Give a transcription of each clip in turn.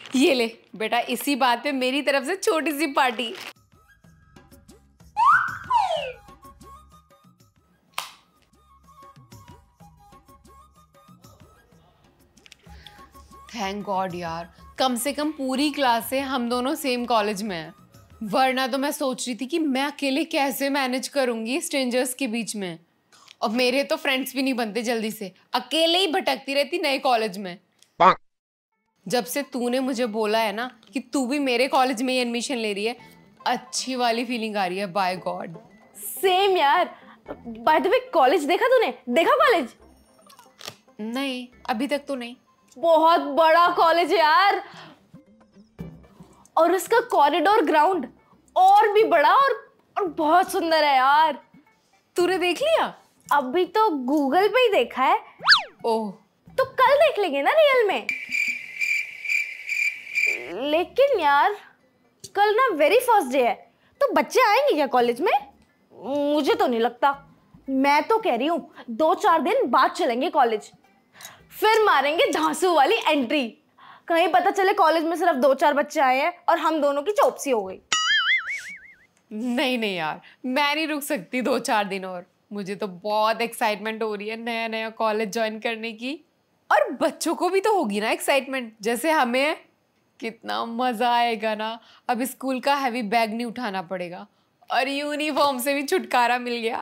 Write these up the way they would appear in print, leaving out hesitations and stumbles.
ये ले बेटा, इसी बात पे मेरी तरफ से छोटी सी पार्टी। थैंक गॉड यार, कम से कम पूरी क्लास से हम दोनों सेम कॉलेज में हैं। वरना तो मैं सोच रही थी कि मैं अकेले कैसे मैनेज करूंगी स्ट्रेंजर्स के बीच में। और मेरे तो फ्रेंड्स भी नहीं बनते जल्दी से, अकेले ही भटकती रहती नए कॉलेज में। जब से तूने मुझे बोला है ना कि तू भी मेरे कॉलेज में ही एडमिशन ले रही है, अच्छी वाली फीलिंग आ रही है। By god. सेम यार। बाय द वे, कॉलेज देखा तूने? देखा कॉलेज? नहीं, अभी तक तो नहीं। बहुत बड़ा कॉलेज है यार, और उसका कॉरिडोर ग्राउंड और भी बड़ा और बहुत सुंदर है यार। तूने देख लिया? अभी तो गूगल पे ही देखा है। ओह, तो कल देख लेंगे ना रियल में। लेकिन यार कल ना वेरी फर्स्ट डे है, तो बच्चे आएंगे क्या कॉलेज में? मुझे तो नहीं लगता। मैं तो कह रही हूँ 2-4 दिन बाद चलेंगे कॉलेज, फिर मारेंगे धांसू वाली एंट्री। कहीं पता चले कॉलेज में सिर्फ 2-4 बच्चे आए हैं और हम दोनों की चौपसी हो गई। नहीं नहीं यार, मैं नहीं रुक सकती 2-4 दिन और। मुझे तो बहुत एक्साइटमेंट हो रही है नया नया कॉलेज ज्वाइन करने की। और बच्चों को भी तो होगी ना एक्साइटमेंट, जैसे हमें है। कितना मजा आएगा ना, अब स्कूल का हैवी बैग नहीं उठाना पड़ेगा और यूनिफॉर्म से भी छुटकारा मिल गया।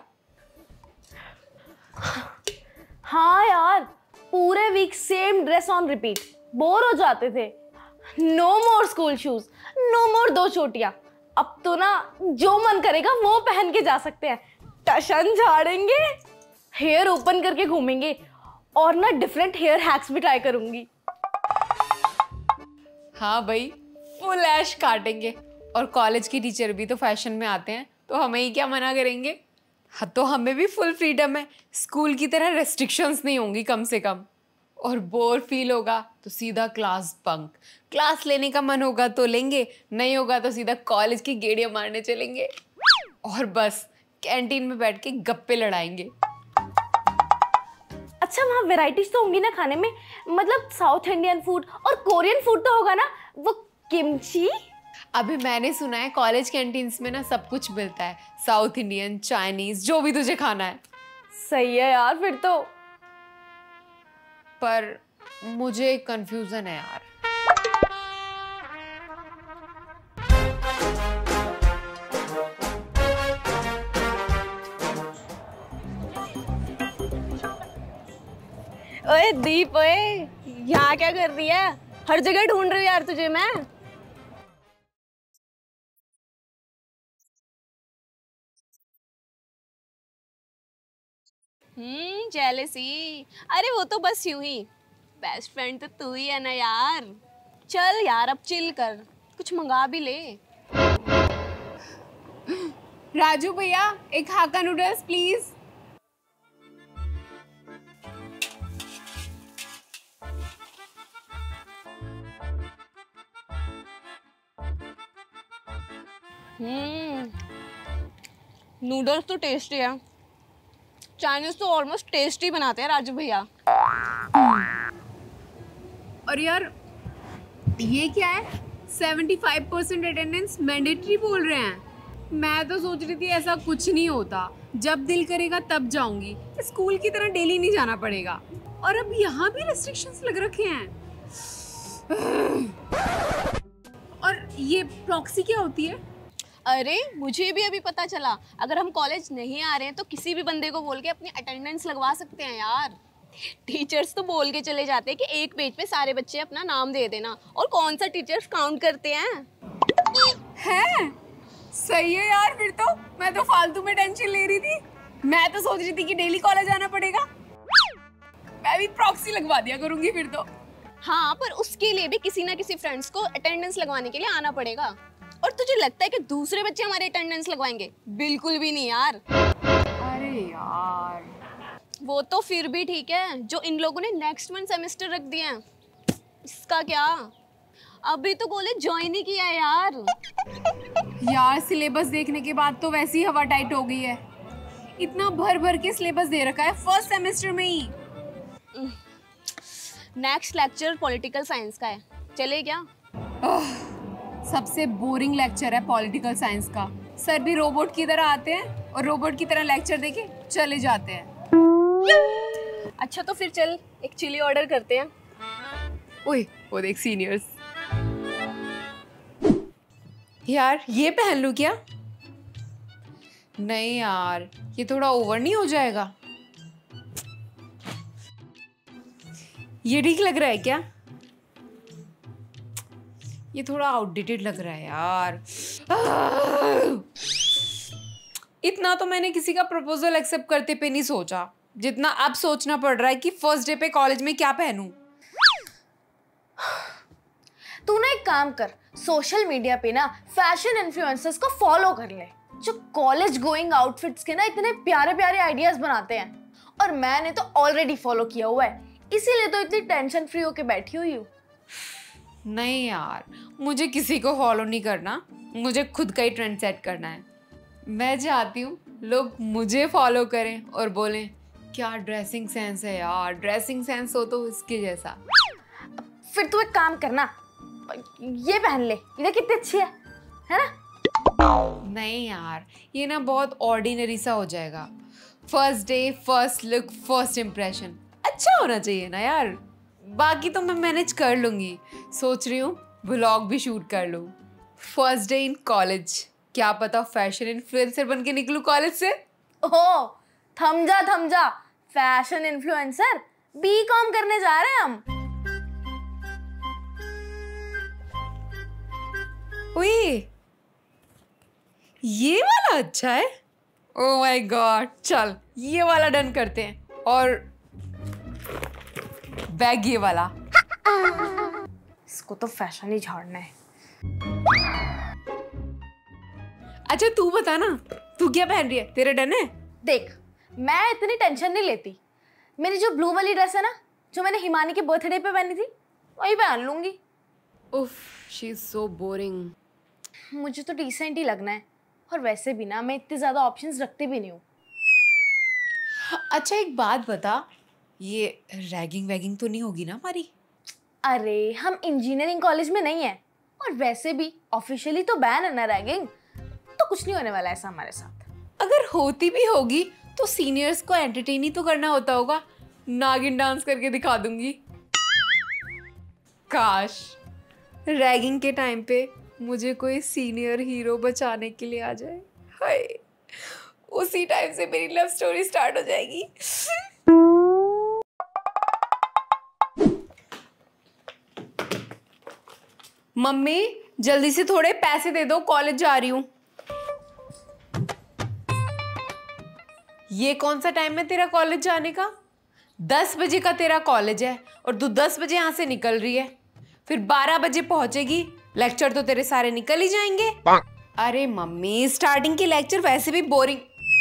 हाँ यार, पूरे week same dress on repeat, bore हो जाते थे। No more school shoes, no more 2 चोटियां। अब तो ना जो मन करेगा वो पहन के जा सकते हैं। टशन झाड़ेंगे, हेयर ओपन करके घूमेंगे, और ना डिफरेंट हेयर हैक्स भी ट्राई करूंगी। हाँ भाई, फुल ऐश काटेंगे। और कॉलेज की टीचर भी तो फैशन में आते हैं, तो हमें ही क्या मना करेंगे। हाँ, तो हमें भी फुल फ्रीडम है, स्कूल की तरह रेस्ट्रिक्शंस नहीं होंगी कम से कम। और बोर फील होगा तो सीधा क्लास बंक। क्लास लेने का मन होगा तो लेंगे, नहीं होगा तो सीधा कॉलेज की गेड़ियां मारने चलेंगे। और बस कैंटीन में बैठ के गप्पे लड़ाएंगे। अच्छा, वहाँ वेराइटीज तो होंगी ना खाने में? मतलब साउथ इंडियन फूड और कोरियन फूड तो होगा ना? वो किमची। अभी मैंने सुना है कॉलेज कैंटीन्स में ना सब कुछ मिलता है, साउथ इंडियन, चाइनीज, जो भी तुझे खाना है। सही है यार फिर तो। पर मुझे कंफ्यूजन है यार। ओए दीप, ओए यहाँ क्या कर रही है? हर जगह ढूंढ रही हूँ यार तुझे मैं। जेलसी। अरे वो तो बस यूं ही, बेस्ट फ्रेंड तो तू ही है ना यार। चल यार अब चिल कर, कुछ मंगा भी ले। राजू भैया, एक हाक्का नूडल्स प्लीज। नूडल्स तो टेस्टी है, चाइनीज तो ऑलमोस्ट टेस्टी बनाते हैं राजू भैया। और यार ये क्या है, 75% अटेंडेंस मैंडेटरी बोल रहे हैं। मैं तो सोच रही थी ऐसा कुछ नहीं होता, जब दिल करेगा तब जाऊंगी, स्कूल की तरह डेली नहीं जाना पड़ेगा। और अब यहाँ भी रेस्ट्रिक्शंस लग रखे हैं। और ये प्रॉक्सी क्या होती है? अरे मुझे भी अभी पता चला, अगर हम कॉलेज नहीं आ रहे हैं तो किसी भी बंदे को बोल के अपनी अटेंडेंस लगवा सकते हैं यार। टीचर्स तो बोल के चले जाते हैं कि एक पेज पे सारे बच्चे अपना नाम दे देना, और कौन सा टीचर्स काउंट करते हैं। है? सही है यार, फिर तो मैं तो फालतू में टेंशन ले रही थी। मैं तो सोच रही थी कि डेली कॉलेज आना पड़ेगा। मैं भी प्रॉक्सी लगवा दिया करूंगी फिर तो। हाँ, पर उसके लिए भी किसी ना किसी फ्रेंड्स को अटेंडेंस लगवाने के लिए आना पड़ेगा। और तुझे लगता है कि दूसरे बच्चे हमारे अटेंडेंस लगवाएंगे? बिल्कुल भी नहीं यार। अरे यार, वो तो फिर भी ठीक है जो इन लोगों ने नेक्स्ट मंथ सेमेस्टर रख दिए हैं। इसका क्या, अभी तो कॉलेज ज्वाइन ही किया है यार। यार सिलेबस देखने के बाद तो वैसी हवा टाइट हो गई है। इतना भर भर के सिलेबस दे रखा है फर्स्ट सेमेस्टर में ही। नेक्स्ट लेक्चर पॉलिटिकल साइंस का है, चले क्या? सबसे बोरिंग लेक्चर है पॉलिटिकल साइंस का। सर भी रोबोट की तरह आते हैं और रोबोट की तरह लेक्चर देके चले जाते हैं। अच्छा तो फिर चल एक चिली ऑर्डर करते हैं। ओए वो देख सीनियर्स। यार ये पहन लूं क्या? नहीं यार ये थोड़ा ओवर नहीं हो जाएगा? ये ठीक लग रहा है क्या? ये थोड़ा आउटडेटेड लग रहा है यार। इतना तो मैंने किसी का प्रपोजल एक्सेप्ट करते पे नहीं सोचा जितना अब सोचना पड़ रहा है कि फर्स्ट डे पे कॉलेज में क्या पहनूं। तू ना एक काम कर, सोशल मीडिया पे ना फैशन इन्फ्लुएंसर्स को फॉलो कर ले जो कॉलेज गोइंग आउटफिट्स के ना इतने प्यारे प्यारे आइडियाज बनाते हैं। और मैंने तो ऑलरेडी फॉलो किया हुआ है, इसीलिए तो इतनी टेंशन फ्री होके बैठी हुई हूँ। नहीं यार मुझे किसी को फॉलो नहीं करना, मुझे खुद का ही ट्रेंड सेट करना है। मैं चाहती हूँ लोग मुझे फॉलो करें और बोलें क्या ड्रेसिंग सेंस है यार, ड्रेसिंग सेंस हो तो इसके जैसा। फिर तू एक काम करना, ये पहन ले, ये कितनी अच्छी है ना? नहीं यार ये ना बहुत ऑर्डिनरी सा हो जाएगा। First day first look first impression अच्छा होना चाहिए ना यार। बाकी तो मैं मैनेज कर लूंगी। सोच रही हूँ व्लॉग भी शूट कर लूँ। फर्स्ट डे इन कॉलेज, क्या पता फैशन इन्फ्लुएंसर बन के निकलूँ कॉलेज से। ओह थम जा, फैशन इन्फ्लुएंसर बीकॉम करने जा रहे हैं हम। ओए ये वाला अच्छा है। ओह माय गॉड चल ये वाला डन करते हैं और बैग ये वाला। इसको तो फैशन ही झाड़ना है। अच्छा तू बता ना तू क्या पहन रही है, तेरा डन है? देख मैं इतनी टेंशन नहीं लेती, मेरी जो ब्लू वाली ड्रेस है ना जो मैंने हिमानी के बर्थडे पे पहनी थी वही पहन लूंगी। उफ शी इज सो बोरिंग। मुझे तो डिसेंट ही लगना है और वैसे भी ना मैं इतने ज्यादा ऑप्शंस रखती भी नहीं हूँ। अच्छा एक बात बता, ये रैगिंग वैगिंग तो नहीं होगी ना हमारी? अरे हम इंजीनियरिंग कॉलेज में नहीं है और वैसे भी ऑफिशियली तो बैन है ना रैगिंग, तो कुछ नहीं होने वाला ऐसा हमारे साथ। अगर होती भी होगी तो सीनियर्स को एंटरटेन ही तो करना होता होगा। नागिन डांस करके दिखा दूंगी। काश रैगिंग के टाइम पे मुझे कोई सीनियर हीरो बचाने के लिए आ जाए। हाय उसी टाइम से मेरी लव स्टोरी स्टार्ट हो जाएगी। मम्मी जल्दी से थोड़े पैसे दे दो, कॉलेज जा रही हूँ। ये कौन सा टाइम है तेरा कॉलेज जाने का? 10 बजे का तेरा कॉलेज है और तू 10 बजे यहाँ से निकल रही है, फिर 12 बजे पहुंचेगी। लेक्चर तो तेरे सारे निकल ही जाएंगे। अरे मम्मी स्टार्टिंग के लेक्चर वैसे भी बोरिंग,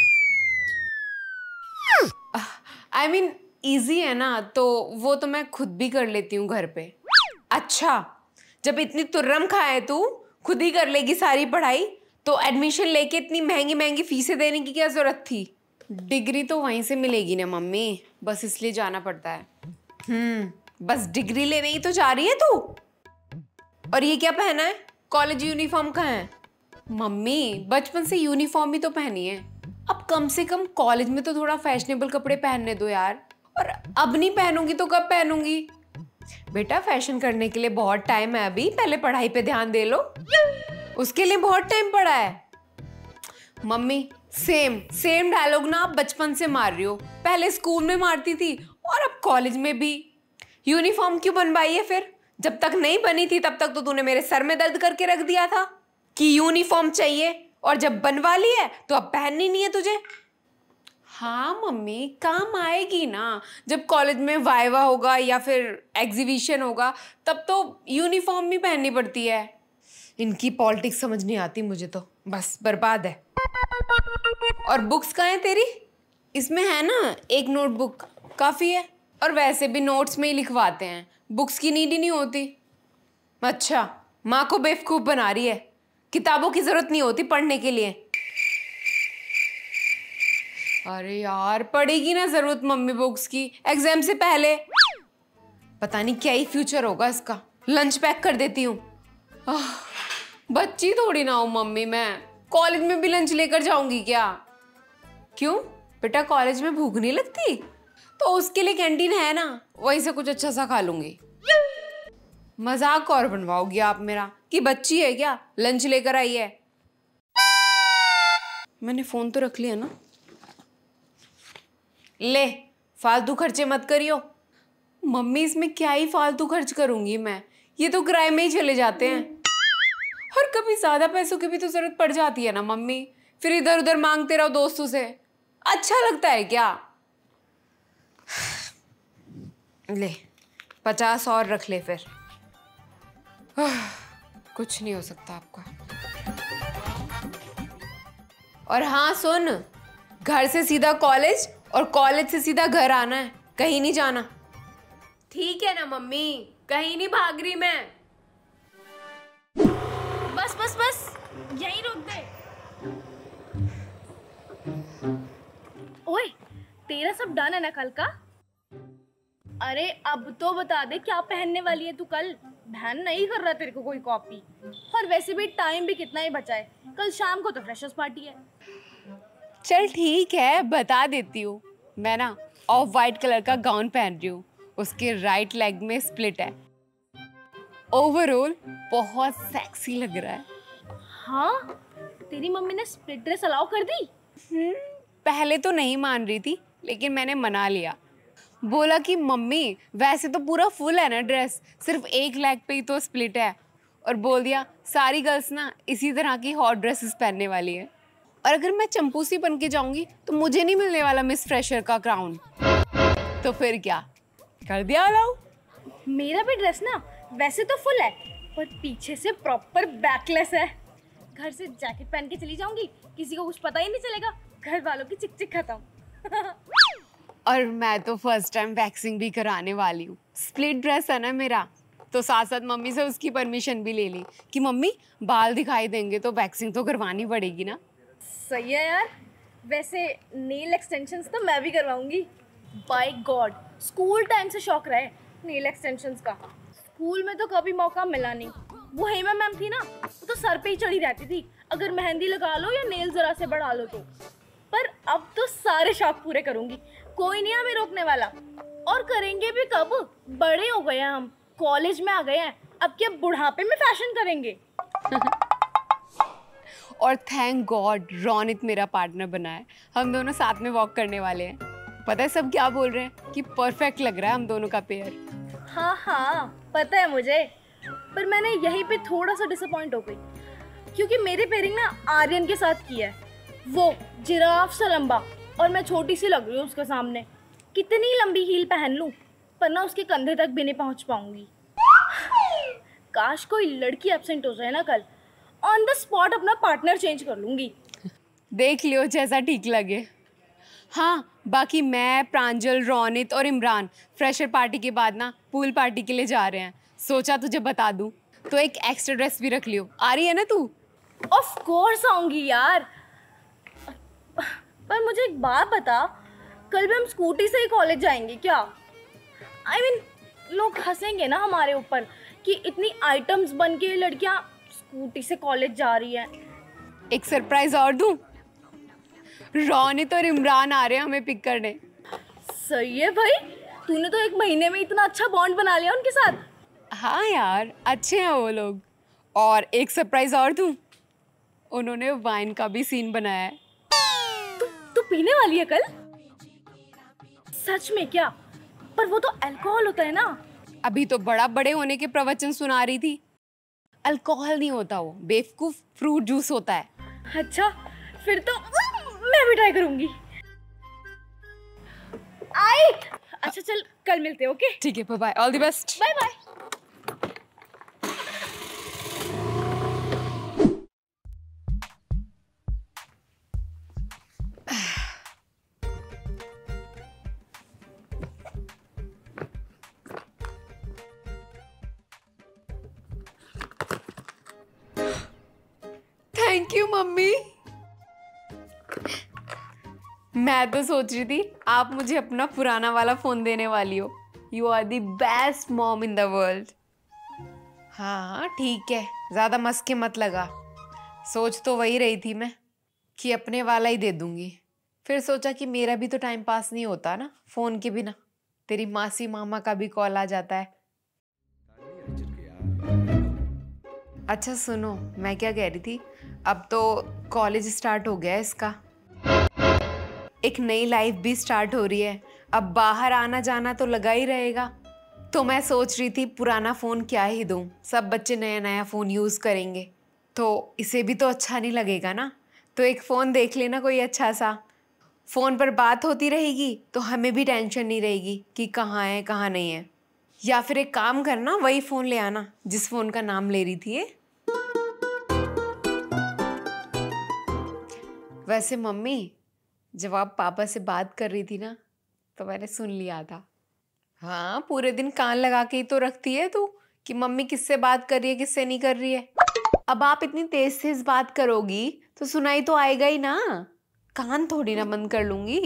आई मीन इजी है ना, तो वो तो मैं खुद भी कर लेती हूँ घर पे। अच्छा जब इतनी तुर्रम खाए तू खुद ही कर लेगी सारी पढ़ाई, तो एडमिशन लेके इतनी महंगी महंगी फीसें देने की क्या जरूरत थी? डिग्री तो वहीं से मिलेगी ना मम्मी, बस इसलिए जाना पड़ता है। बस डिग्री लेने ही तो जा रही है तू। और ये क्या पहना है? कॉलेज यूनिफॉर्म कहाँ है? मम्मी बचपन से यूनिफॉर्म ही तो पहनी है, अब कम से कम कॉलेज में तो थोड़ा फैशनेबल कपड़े पहनने दो यार। और अब नहीं पहनूंगी तो कब पहनूंगी? बेटा फैशन करने के लिए बहुत टाइम है अभी, पहले पढ़ाई पे ध्यान दे लो, उसके लिए बहुत टाइम पड़ा है। मम्मी सेम डायलॉग ना आप बचपन से मार रही हो, पहले स्कूल में मारती थी और अब कॉलेज में भी। यूनिफॉर्म क्यों बनवाई है फिर? जब तक नहीं बनी थी तब तक तो तूने मेरे सर में दर्द करके रख दिया था कि यूनिफॉर्म चाहिए, और जब बनवा ली है तो अब पहननी नहीं है तुझे। हाँ मम्मी काम आएगी ना, जब कॉलेज में वाइवा होगा या फिर एग्जीबिशन होगा तब तो यूनिफॉर्म भी पहननी पड़ती है। इनकी पॉलिटिक्स समझ नहीं आती मुझे तो, बस बर्बाद है। और बुक्स कहाँ है तेरी? इसमें है ना एक नोटबुक काफ़ी है, और वैसे भी नोट्स में ही लिखवाते हैं, बुक्स की नीड ही नहीं होती। अच्छा माँ को बेवकूफ़ बना रही है, किताबों की ज़रूरत नहीं होती पढ़ने के लिए। अरे यार पड़ेगी ना ज़रूरत मम्मी बुक्स की एग्जाम से पहले, पता नहीं क्या ही फ्यूचर होगा इसका। लंच पैक कर देती हूँ। बच्ची थोड़ी ना हूँ मम्मी, मैं कॉलेज में भी लंच लेकर जाऊंगी क्या? क्यों बेटा, कॉलेज में भूख नहीं लगती? तो उसके लिए कैंटीन है ना, वहीं से कुछ अच्छा सा खा लूंगी। मजाक और बनवाओगी आप मेरा कि बच्ची है क्या लंच लेकर आई है? मैंने फोन तो रख लिया ना। ले, फालतू खर्चे मत करियो। मम्मी इसमें क्या ही फालतू खर्च करूंगी मैं, ये तो किराए में ही चले जाते हैं। और कभी ज्यादा पैसों की भी तो जरूरत पड़ जाती है ना मम्मी, फिर इधर उधर मांगते रहो दोस्तों से, अच्छा लगता है क्या? ले 50 और रख ले फिर। कुछ नहीं हो सकता आपका। और हाँ सुन, घर से सीधा कॉलेज और कॉलेज से सीधा घर आना है, कहीं नहीं जाना। ठीक है ना मम्मी, कहीं नहीं भाग रही मैं। बस बस बस, यहीं रोक दे। ओए, तेरा सब डन है ना कल का? अरे अब तो बता दे क्या पहनने वाली है तू कल? बहन नहीं कर रहा तेरे को कोई कॉपी। और वैसे भी टाइम भी कितना ही बचा है, कल शाम को तो फ्रेशर्स पार्टी है। चल ठीक है, बता देती हूँ। मैं ना ऑफ वाइट कलर का गाउन पहन रही हूँ, उसके राइट लेग में स्प्लिट है। ओवरऑल बहुत सेक्सी लग रहा है। हाँ, तेरी मम्मी ने स्प्लिट ड्रेस अलाउ कर दी? पहले तो नहीं मान रही थी, लेकिन मैंने मना लिया। बोला कि मम्मी वैसे तो पूरा फुल है ना ड्रेस, सिर्फ एक लेग पे ही तो स्प्लिट है। और बोल दिया सारी गर्ल्स ना इसी तरह की हॉट ड्रेसेस पहनने वाली है, और अगर मैं चंपूसी बन के जाऊंगी तो मुझे नहीं मिलने वाला मिस फ्रेशर का क्राउन। तो फिर क्या कर दिया अलाउ। मेरा भी ड्रेस ना वैसे तो फुल है, पर पीछे से प्रॉपर बैकलेस है। घर से जैकेट पहन के चली जाऊंगी, किसी को कुछ पता ही नहीं चलेगा, घर वालों की चिक चिक खत्म। और मैं तो फर्स्ट टाइम वैक्सिंग भी कराने वाली हूँ। स्प्लिट ड्रेस है ना मेरा, तो साथ साथ मम्मी से उसकी परमिशन भी ले ली कि मम्मी बाल दिखाई देंगे तो वैक्सिंग तो करवानी पड़ेगी ना। सही है यार। वैसे नेल एक्सटेंशंस तो मैं भी करवाऊंगी। बाय गॉड, स्कूल टाइम से शौक रहा है नेल एक्सटेंशंस का। स्कूल में तो कभी मौका मिला नहीं। वो हेमा मैम थी ना, वो तो सर पे ही चढ़ी रहती थी, अगर मेहंदी लगा लो या नेल जरा से बढ़ा लो तो। पर अब तो सारे शौक पूरे करूंगी, कोई नहीं हमें रोकने वाला। और करेंगे भी कब? बड़े हो गए हैं हम, कॉलेज में आ गए हैं, अब क्या बुढ़ापे में फैशन करेंगे? और थैंक गॉड रोनित मेरा पार्टनर बना है, हम दोनों साथ में वॉक करने वाले हैं। पता है सब क्या बोल रहे हैं कि परफेक्ट लग रहा है हम दोनों का पेयर। हाँ हाँ पता है मुझे, पर मैंने यहीं पे थोड़ा सा डिसअपॉइंट हो गई, क्योंकि मेरे पेयरिंग ना आर्यन के साथ की है। वो जिराफ सा लंबा और मैं छोटी सी लग रही हूँ उसके सामने। कितनी लंबी हील पहन लूँ पर ना उसके कंधे तक भी नहीं पहुँच पाऊंगी। काश कोई लड़की एब्सेंट हो जाए ना कल, ऑन द स्पॉट अपना पार्टनर चेंज कर लूंगी। देख लियो जैसा ठीक लगे। हाँ बाकी मैं, प्रांजल, रोनित और इमरान फ्रेशर पार्टी के बाद ना पूल पार्टी के लिए जा रहे हैं। सोचा तुझे बता दूं, तो एक एक्स्ट्रा ड्रेस भी रख लियो। आ रही है ना तू? ऑफ कोर्स आऊंगी यार। पर मुझे एक बात बता, कल भी हम स्कूटी से ही कॉलेज जाएंगे क्या? I mean, लोग हंसेंगे ना हमारे ऊपर कि इतनी आइटम्स बन के लड़कियां स्कूटी से कॉलेज जा रही हैं। एक सरप्राइज और दूं, रोनित और इमरान आ रहे हैं हमें पिक करने। सही है भाई, तूने तो 1 महीने में इतना अच्छा बॉन्ड बना लिया उनके साथ। हाँ यार अच्छे हैं वो लोग। और एक सरप्राइज और दूं, उन्होंने वाइन का भी सीन बनाया है। तू पीने वाली है कल? सच में क्या? पर वो तो अल्कोहल होता है ना। अभी तो बड़ा बड़े होने के प्रवचन सुना रही थी। अल्कोहल नहीं होता वो, बेवकूफ, फ्रूट जूस होता है। अच्छा फिर तो मैं भी ट्राई करूंगी। आई अच्छा चल कल मिलते हैं। ओके ठीक है, bye bye, all the best. Bye bye. Thank you मम्मी। मैं तो सोच रही थी आप मुझे अपना पुराना वाला फोन देने वाली हो। You are the best mom in the world. हाँ ठीक है, ज्यादा मस्के मत लगा। सोच तो वही रही थी मैं कि अपने वाला ही दे दूंगी, फिर सोचा कि मेरा भी तो टाइम पास नहीं होता ना फोन के बिना। तेरी मासी मामा का भी कॉल आ जाता है। अच्छा सुनो, मैं क्या कह रही थी, अब तो कॉलेज स्टार्ट हो गया है इसका, एक नई लाइफ भी स्टार्ट हो रही है। अब बाहर आना जाना तो लगा ही रहेगा। तो मैं सोच रही थी पुराना फ़ोन क्या ही दूँ, सब बच्चे नया नया फ़ोन यूज़ करेंगे तो इसे भी तो अच्छा नहीं लगेगा ना। तो एक फ़ोन देख लेना कोई अच्छा सा, फ़ोन पर बात होती रहेगी तो हमें भी टेंशन नहीं रहेगी कि कहाँ है कहाँ नहीं है। या फिर एक काम करना, वही फ़ोन ले आना जिस फ़ोन का नाम ले रही थी ये। वैसे मम्मी, जब आप पापा से बात कर रही थी ना तो मैंने सुन लिया था। हाँ, पूरे दिन कान लगा के ही तो रखती है तू कि मम्मी किससे बात कर रही है किससे नहीं कर रही है। अब आप इतनी तेज तेज बात करोगी तो सुनाई तो आएगा ही ना, कान थोड़ी ना बंद कर लूंगी।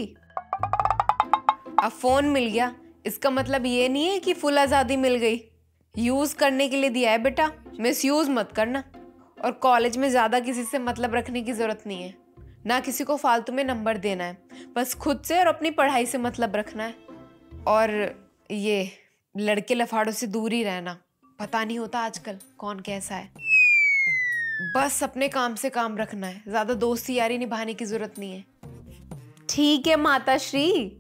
अब फोन मिल गया इसका मतलब ये नहीं है कि फुल आज़ादी मिल गई। यूज करने के लिए दिया है बेटा, मिस यूज मत करना। और कॉलेज में ज़्यादा किसी से मतलब रखने की ज़रूरत नहीं है, ना किसी को फालतू में नंबर देना है, बस खुद से और अपनी पढ़ाई से मतलब रखना है। और ये लड़के लफाड़ों से दूर ही रहना, पता नहीं होता आजकल कौन कैसा है। बस अपने काम से काम रखना है, ज़्यादा दोस्ती यारी निभाने की ज़रूरत नहीं है। ठीक है माता श्री।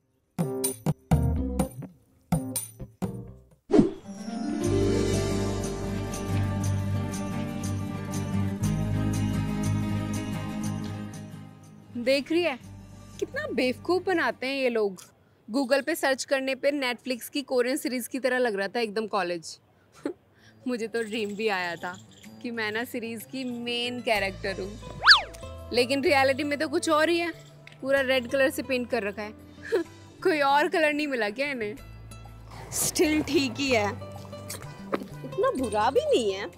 देख रही है कितना बेवकूफ बनाते हैं ये लोग। गूगल पे सर्च करने पे नेटफ्लिक्स की कोरियन सीरीज की तरह लग रहा था एकदम कॉलेज। मुझे तो ड्रीम भी आया था कि मैं ना सीरीज की मेन कैरेक्टर हूँ, लेकिन रियलिटी में तो कुछ और ही है। पूरा रेड कलर से पेंट कर रखा है। कोई और कलर नहीं मिला क्या इन्हें? स्टिल ठीक ही है, इतना बुरा भी नहीं है।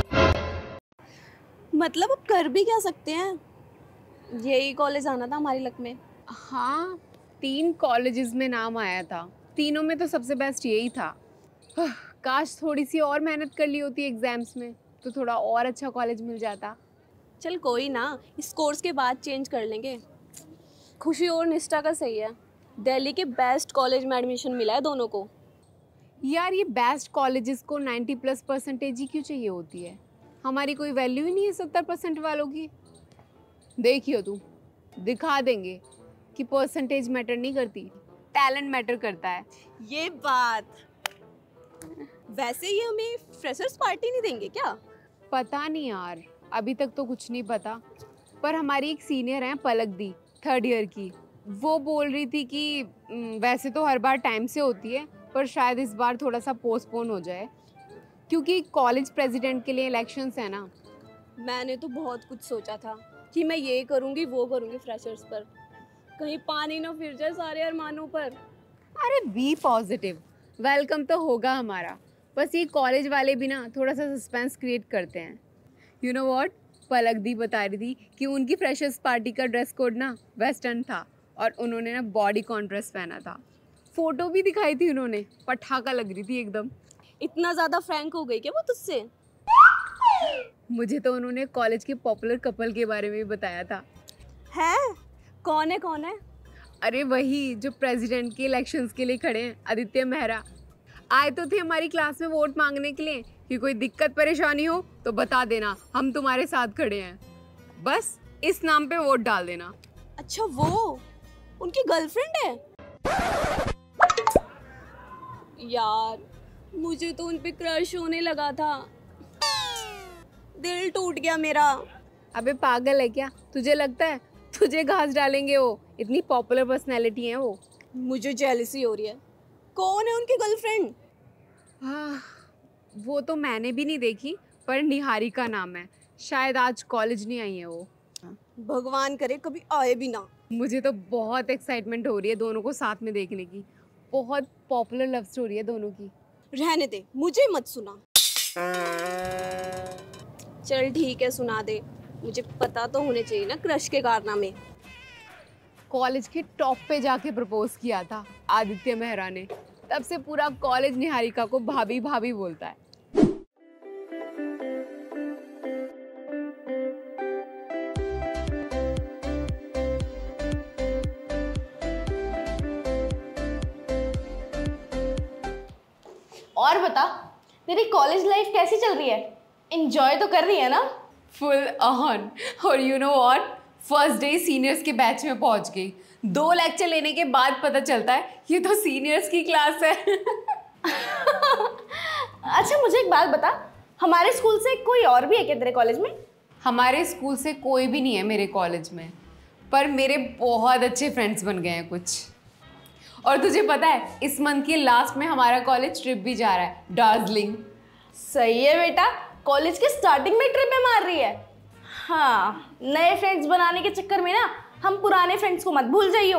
मतलब अब कर भी क्या सकते हैं, यही कॉलेज आना था हमारी लक में। हाँ, 3 कॉलेजेस में नाम आया था, तीनों में तो सबसे बेस्ट यही था। काश थोड़ी सी और मेहनत कर ली होती एग्जाम्स में तो थोड़ा और अच्छा कॉलेज मिल जाता। चल कोई ना, इस कोर्स के बाद चेंज कर लेंगे। खुशी और निष्ठा का सही है, दिल्ली के बेस्ट कॉलेज में एडमिशन मिला है दोनों को। यार ये बेस्ट कॉलेजेस को 90+ % ही क्यों चाहिए होती है? हमारी कोई वैल्यू ही नहीं है 70% वालों की। देखियो तू, दिखा देंगे कि परसेंटेज मैटर नहीं करती, टैलेंट मैटर करता है। ये बात। वैसे ये हमें फ्रेशर्स पार्टी नहीं देंगे क्या? पता नहीं यार, अभी तक तो कुछ नहीं पता। पर हमारी एक सीनियर है पलक दी, 3rd ईयर की, वो बोल रही थी कि वैसे तो हर बार टाइम से होती है पर शायद इस बार थोड़ा सा पोस्टपोन हो जाए क्योंकि कॉलेज प्रेसिडेंट के लिए इलेक्शंस है ना। मैंने तो बहुत कुछ सोचा था कि मैं ये करूँगी वो करूँगी फ्रेशर्स पर, कहीं पानी ना फिर जाए सारे अरमानों पर। अरे बी पॉजिटिव, वेलकम तो होगा हमारा। बस ये कॉलेज वाले भी ना थोड़ा सा सस्पेंस क्रिएट करते हैं। यू नो व्हाट, पलक दी बता रही थी कि उनकी फ्रेशर्स पार्टी का ड्रेस कोड ना वेस्टर्न था और उन्होंने ना बॉडी कॉन ड्रेस पहना था। फोटो भी दिखाई थी उन्होंने, पटाखा लग रही थी एकदम। इतना ज़्यादा फ्रैंक हो गई क्या वो तुझसे? मुझे तो उन्होंने कॉलेज के पॉपुलर कपल के बारे में भी बताया था। है? कौन है कौन है? अरे वही जो प्रेसिडेंट के इलेक्शंस के लिए खड़े हैं, आदित्य मेहरा। आए तो थे हमारी क्लास में वोट मांगने के लिए कि कोई दिक्कत परेशानी हो तो बता देना, हम तुम्हारे साथ खड़े हैं, बस इस नाम पे वोट डाल देना। अच्छा, वो उनकी गर्लफ्रेंड है? यार मुझे तो उन पे क्रश होने लगा था, दिल टूट गया मेरा। अबे पागल है क्या, तुझे लगता है तुझे घास डालेंगे? वो इतनी पॉपुलर पर्सनैलिटी है वो। मुझे जेलसी हो रही है। कौन है उनकी गर्लफ्रेंड? वो तो मैंने भी नहीं देखी, पर निहारिका नाम है, शायद आज कॉलेज नहीं आई है वो। भगवान करे कभी आए भी ना। मुझे तो बहुत एक्साइटमेंट हो रही है दोनों को साथ में देखने की, बहुत पॉपुलर लव स्टोरी है दोनों की। रहने दे, मुझे मत सुना। चल ठीक है, सुना दे, मुझे पता तो होने चाहिए ना क्रश के कारनामे। कॉलेज के टॉप पे जाके प्रपोज किया था आदित्य मेहरा ने, तब से पूरा कॉलेज निहारिका को भाभी भाभी बोलता है। और बता, तेरी कॉलेज लाइफ कैसी चल रही है? एंजॉय तो कर रही है ना? Full on. और you know what, first day seniors के बैच में पहुंच गई। 2 लेक्चर लेने के बाद पता चलता है ये तो सीनियर्स की क्लास है। अच्छा मुझे एक बात बता, हमारे स्कूल से कोई और भी है क्या तेरे कॉलेज में? हमारे स्कूल से कोई भी नहीं है मेरे कॉलेज में, पर मेरे बहुत अच्छे फ्रेंड्स बन गए हैं कुछ। और तुझे पता है इस मंथ के लास्ट में हमारा कॉलेज ट्रिप भी जा रहा है, दार्जिलिंग। सही है बेटा, कॉलेज के स्टार्टिंग में ट्रिप में मार रही है। हाँ, नए फ्रेंड्स बनाने के चक्कर में ना हम पुराने फ्रेंड्स को मत भूल जाइयो।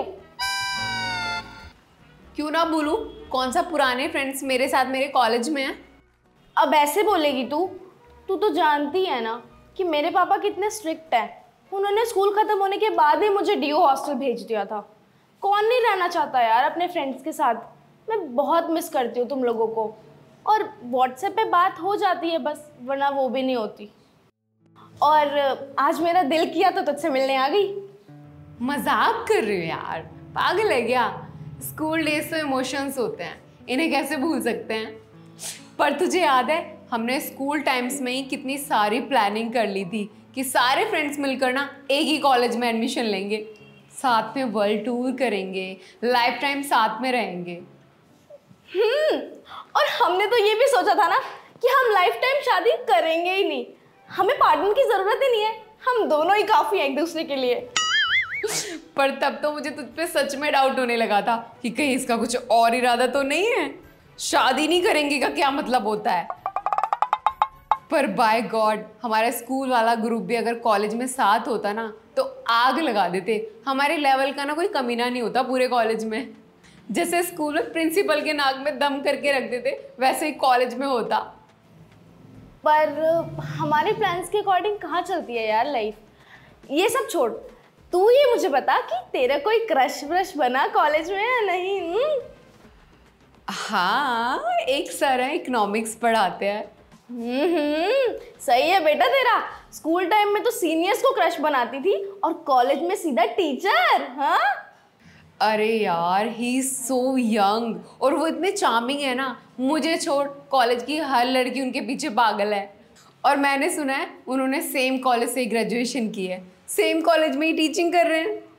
क्यों ना भूलूं, कौन सा पुराने फ्रेंड्स मेरे साथ मेरे कॉलेज में है। अब ऐसे बोलेगी तू? तू तो जानती है ना कि मेरे पापा कितने स्ट्रिक्ट हैं। उन्होंने स्कूल खत्म होने के बाद ही मुझे डीओ हॉस्टल भेज दिया था। कौन नहीं रहना चाहता यार अपने फ्रेंड्स के साथ। मैं बहुत मिस करती हूँ तुम लोगों को। और व्हाट्सएप पे बात हो जाती है बस, वरना वो भी नहीं होती। और आज मेरा दिल किया तो तुझसे मिलने आ गई। मजाक कर रही हो यार, पागल है क्या? स्कूल डेज तो इमोशंस होते हैं, इन्हें कैसे भूल सकते हैं। पर तुझे याद है हमने स्कूल टाइम्स में ही कितनी सारी प्लानिंग कर ली थी कि सारे फ्रेंड्स मिलकर ना एक ही कॉलेज में एडमिशन लेंगे, साथ में वर्ल्ड टूर करेंगे, लाइफ टाइम साथ में रहेंगे। और हमने तो ये भी सोचा था ना कि हम लाइफ टाइम शादी करेंगे ही नहीं, हमें पार्टनर की जरूरत ही नहीं है, हम दोनों ही काफी हैं एक दूसरे के लिए। पर तब तो मुझे तुझ पे सच में डाउट होने लगा था कि कहीं इसका कुछ और इरादा तो नहीं है। शादी नहीं करेंगे का क्या मतलब होता है? पर बाय गॉड हमारा स्कूल वाला ग्रुप भी अगर कॉलेज में साथ होता ना तो आग लगा देते। हमारे लेवल का ना कोई कमीना नहीं होता पूरे कॉलेज में। जैसे स्कूल में प्रिंसिपल के नाक में दम करके रख देते, वैसे ही कॉलेज में होता। पर हमारे प्लान्स के अकॉर्डिंग कहाँ चलती है यार लाइफ। ये सब छोड़, तू ये मुझे बता कि तेरा कोई क्रश व्रश बना कॉलेज में या नहीं? हाँ, एक सर है इकोनॉमिक्स पढ़ाते हैं। सही है बेटा तेरा। स्कूल टाइम में तो सीनियर्स को क्रश बनाती थी और कॉलेज में सीधा टीचर। हाँ, अरे यार ही इज सो यंग और वो इतने चार्मिंग है ना, मुझे छोड़ कॉलेज की हर लड़की उनके पीछे पागल है। और मैंने सुना है उन्होंने सेम कॉलेज से ग्रेजुएशन की है, सेम कॉलेज में ही टीचिंग कर रहे हैं।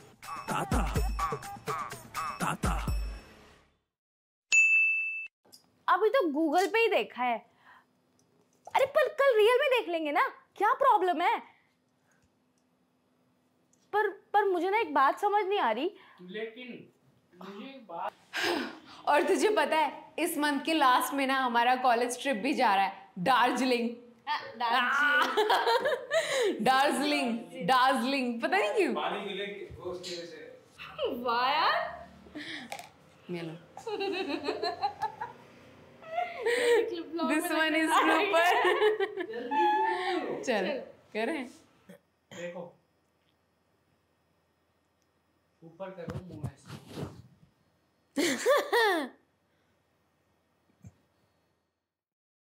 अभी तो गूगल पे ही देखा है। अरे पर कल रियल में देख लेंगे ना, क्या प्रॉब्लम है? पर मुझे ना एक बात समझ नहीं आ रही। लेकिन मुझे एक बात, और तुझे पता है इस मंथ के लास्ट में ना हमारा कॉलेज ट्रिप भी जा रहा है, दार्जिलिंग। दार्जिलिंग दार्जिलिंग, पता नहीं क्यों। पानी मिलेगी वो उसकी वजह से। वाह यार, मिलो। This one is blooper। चल करें। देखो ऊपर करो मुंह ऐसे।